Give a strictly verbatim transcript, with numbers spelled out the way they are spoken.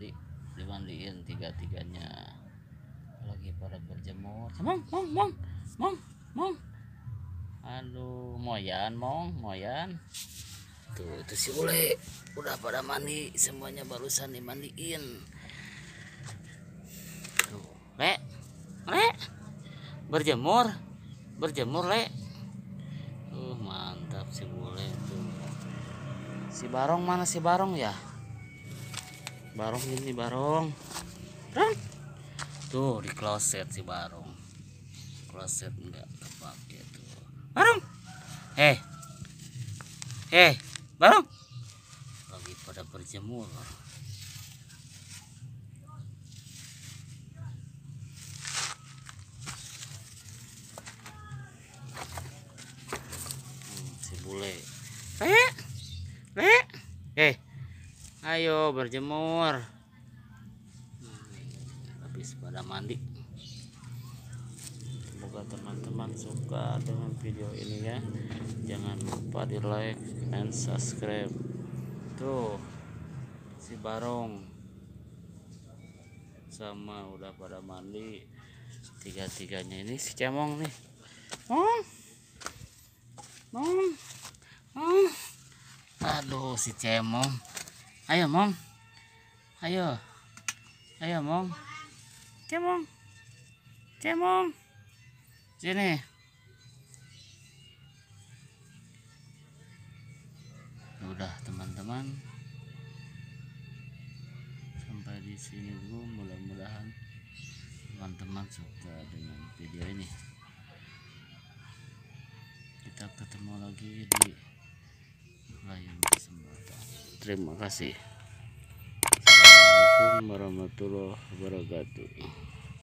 mandi, dimandiin tiga-tiganya lagi pada berjemur. Mong, mong, mong, mong, mong. Aduh, moyan, mong, moyan. Tuh, itu si Ule udah pada mandi, semuanya barusan dimandiin. Tuh, Le, Le, berjemur, berjemur, Le. Uh, mantap si Ule tuh. Si Barong mana si Barong ya? Barong ini Barong. Barong. Tuh di kloset si Barong. Kloset enggak kepake tuh. Barong. Eh. Eh, Barong. Lagi pada berjemur. Hmm, si Bule. Le. Le. Eh. Ayo berjemur. Hmm, habis pada mandi. Semoga teman-teman suka dengan video ini ya. Jangan lupa di like dan subscribe. Tuh si Barong sama udah pada mandi tiga-tiganya. Ini si Cemong nih. Mong. Mong. Mong. Aduh si Cemong. Ayo Mong, ayo, ayo Mong, Cemong, Cemong, sini. Udah teman-teman, sampai di sini dulu. Mudah-mudahan teman-teman suka dengan video ini. Kita ketemu lagi di lain kesempatan. Terima kasih. Assalamualaikum warahmatullahi wabarakatuh.